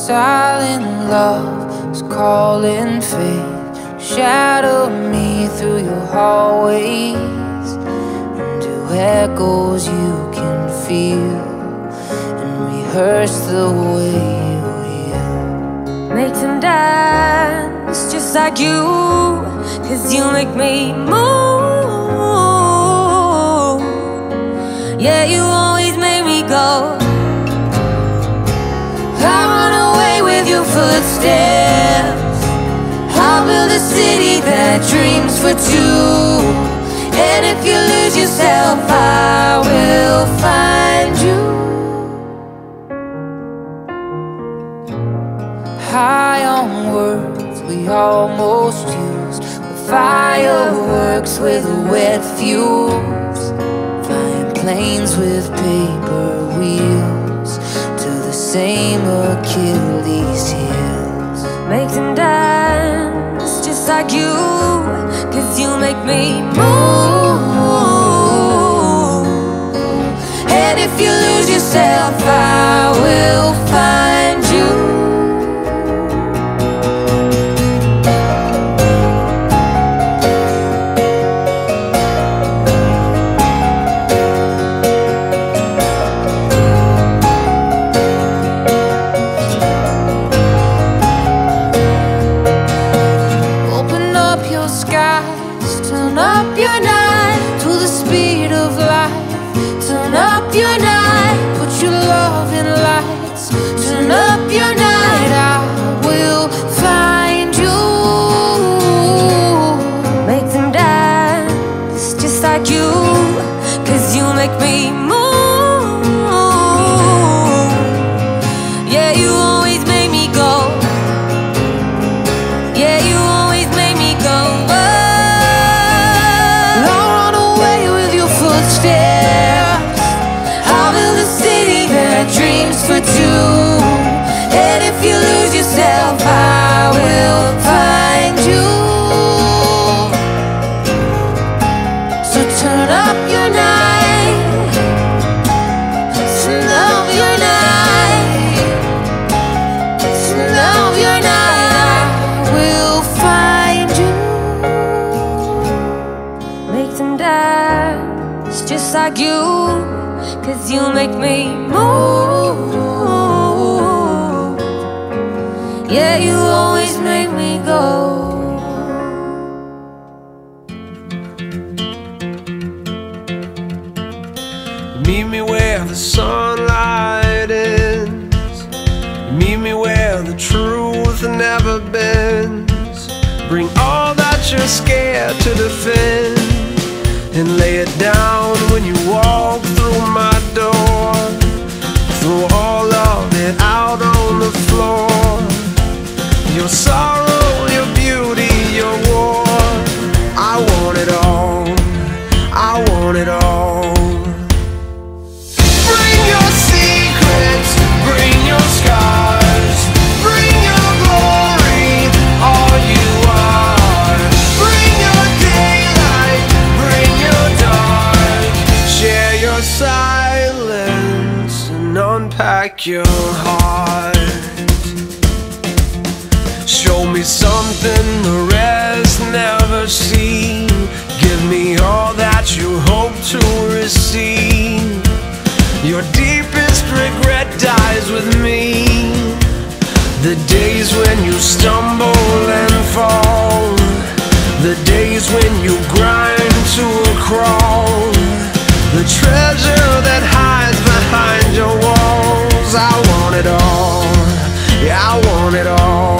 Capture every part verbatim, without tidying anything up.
Silent love is calling fate. Shadow me through your hallways, into echoes you can feel, and rehearse the way you heal. Make them dance just like you, 'cause you make me move. Yeah, you always make me go. I run away with your footsteps. I'll build a city that dreams for two. And if you lose yourself, I will find you. High on words we almost used, with fireworks with wet fuse, flying planes with paper wheels to the same Achilles heels. Make them dance just like you, 'cause you make me move. And if you lose yourself, I will find you. Turn up your night to the speed of life. Turn up your night, put your love in lights. Turn up your night, I will find you. Make them dance just like you, 'cause you make me move. Yeah, you always make me go. Yeah, you always make me go. I'll build a city that dreams for two. And if you lose yourself, I will find you. So turn up your night. Turn up your night. Turn up your night. I will find you. Make them dance just like you, 'cause you make me move. Yeah, you always make me go. Meet me where the sunlight ends. Meet me where the truth never bends. Bring all that you're scared to defend, and lay it down when you walk through my door. Throw all of it out on the floor. Your sorrow, your beauty, your war. I want it all, I want it all. Bring your secrets, bring your scars, bring your glory, all you are. Bring your daylight, bring your dark. Share your silence and unpack your heart. Show me something the rest never see. Give me all that you hope to receive. Your deepest regret dies with me. The days when you stumble and fall, the days when you grind to a crawl, the treasure that hides behind your walls. I want it all, yeah, I want it all.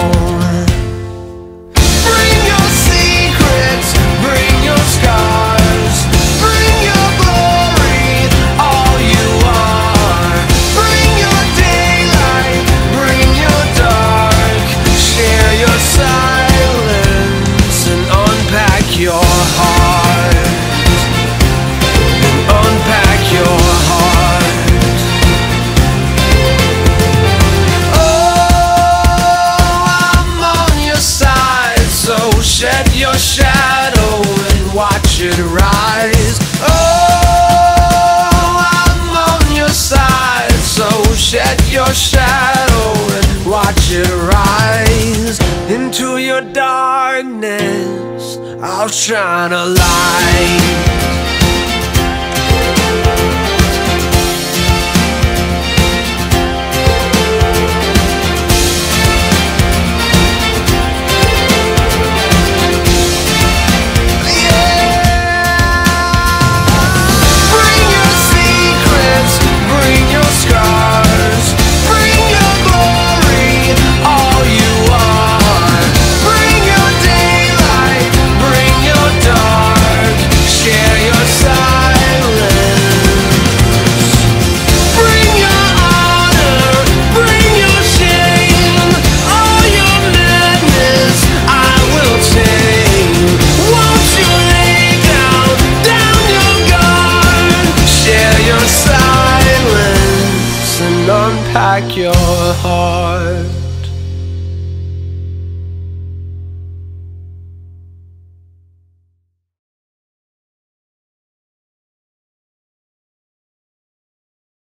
Bring your secrets, bring your scars, bring your glory, all you are. Bring your daylight, bring your dark. Share your silence and unpack your heart. And unpack your heart. Shed your shadow and watch it rise. Oh, I'm on your side, so shed your shadow and watch should rise into your darkness, I'll shine a light. Unpack your heart.